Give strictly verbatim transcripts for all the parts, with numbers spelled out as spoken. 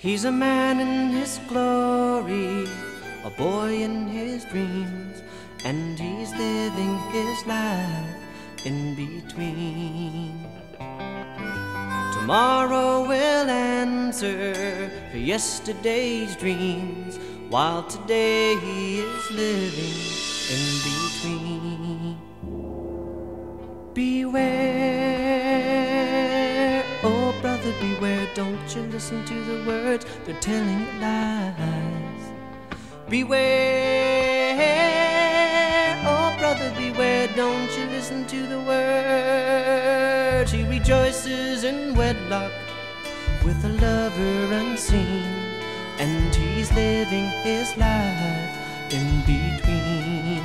He's a man in his glory, a boy in his dreams, and he's living his life in between. Tomorrow will answer for yesterday's dreams, while today he is living in between. Beware, oh brother, beware, don't you listen to the words, they're telling you lies. Beware, oh brother, beware, don't you listen to the words. He rejoices in wedlock with a lover unseen, and he's living his life in between.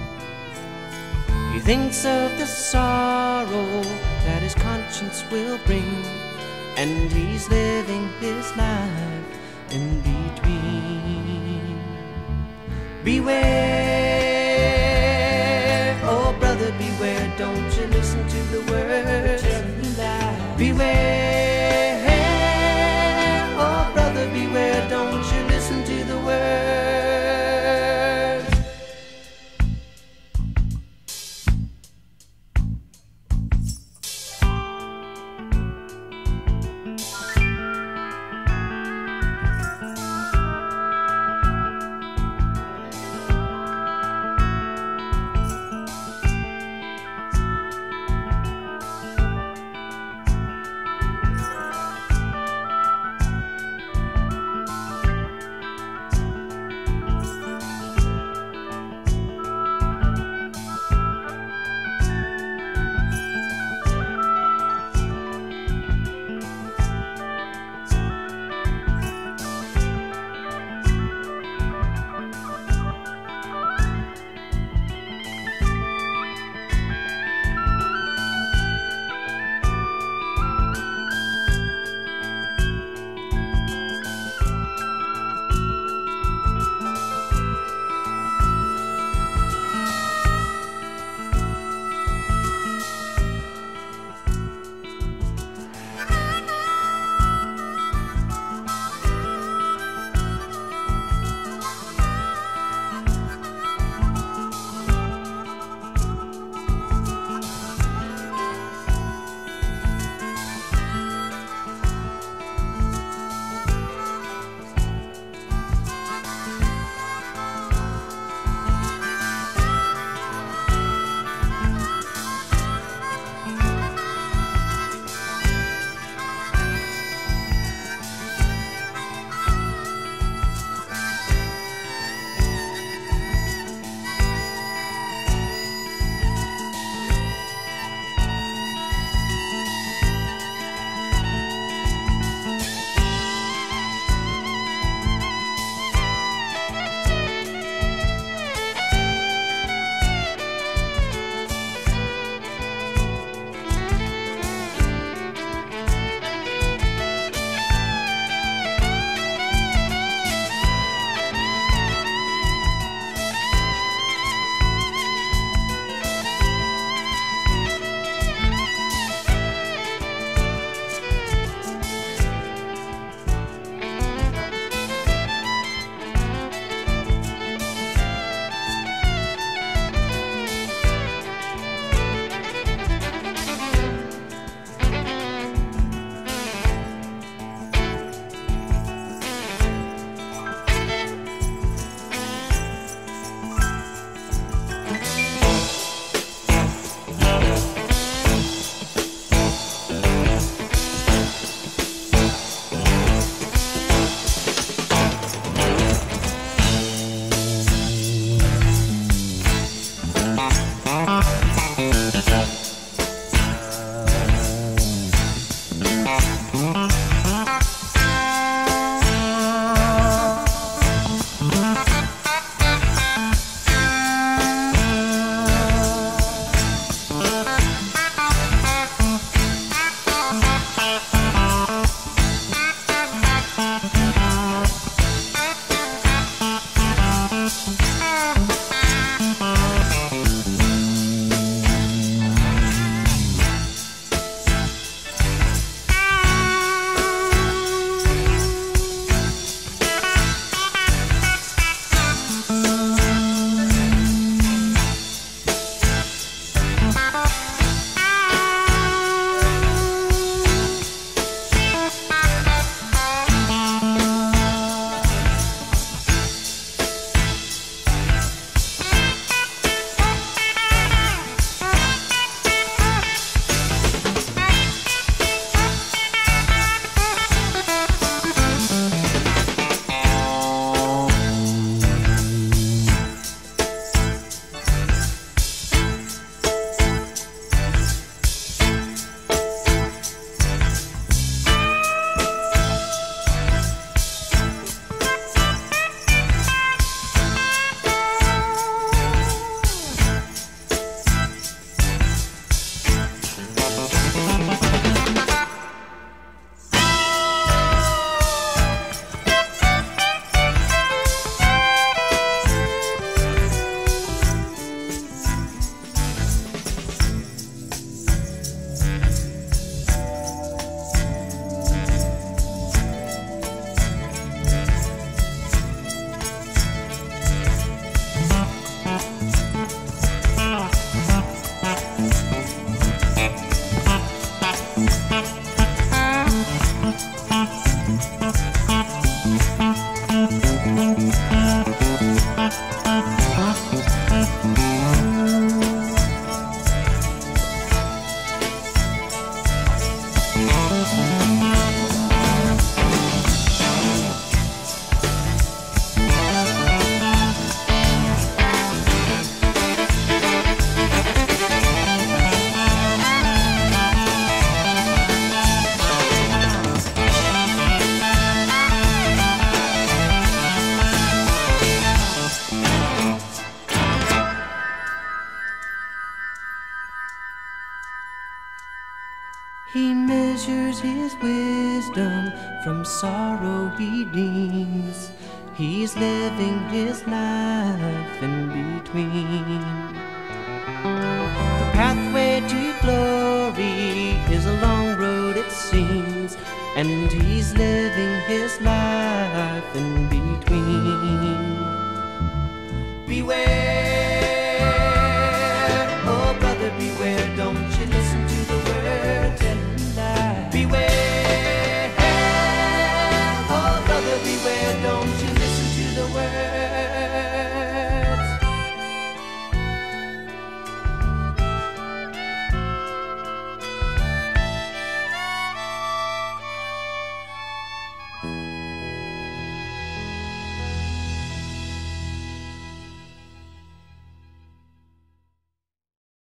He thinks of the sorrow that his conscience will bring, and he's living his life in between. Beware, oh brother, beware, don't you listen to the words. Beware, oh brother, beware, don't you listen to the words. He measures his wisdom, from sorrow he deems. He's living his life in between. The pathway to glory is a long road, it seems, and he's living his life in between.